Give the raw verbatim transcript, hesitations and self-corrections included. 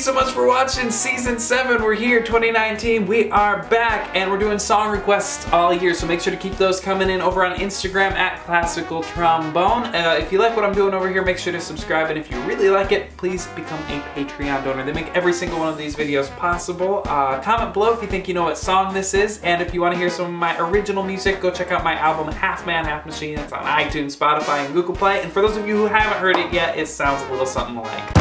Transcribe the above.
so much for watching season seven. We're here, twenty nineteen. We are back and we're doing song requests all year, so make sure to keep those coming in over on Instagram at Classical Trombone. Uh, if you like what I'm doing over here, make sure to subscribe, and if you really like it, please become a Patreon donor. They make every single one of these videos possible. Uh, comment below if you think you know what song this is, and if you want to hear some of my original music, go check out my album Half Man, Half Machine. It's on iTunes, Spotify, and Google Play. And for those of you who haven't heard it yet, it sounds a little something like